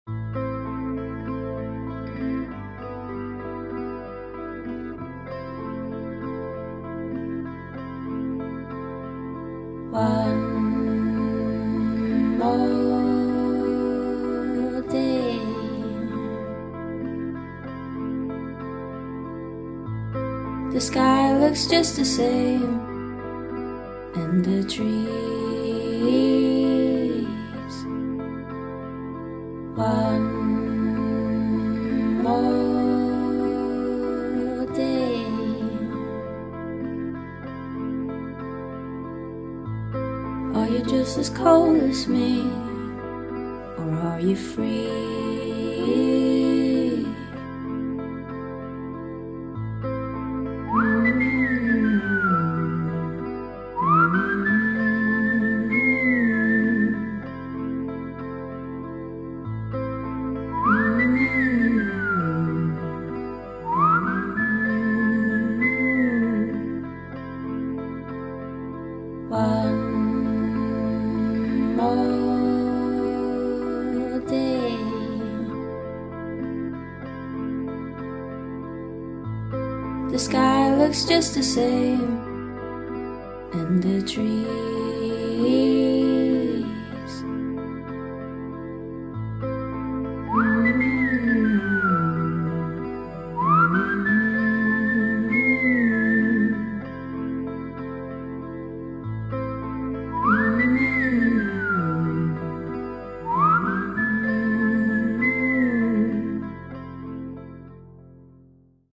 One more day. The sky looks just the same, and the trees. One more day. Are you just as cold as me, or are you free? One more day. The sky looks just the same, and the trees.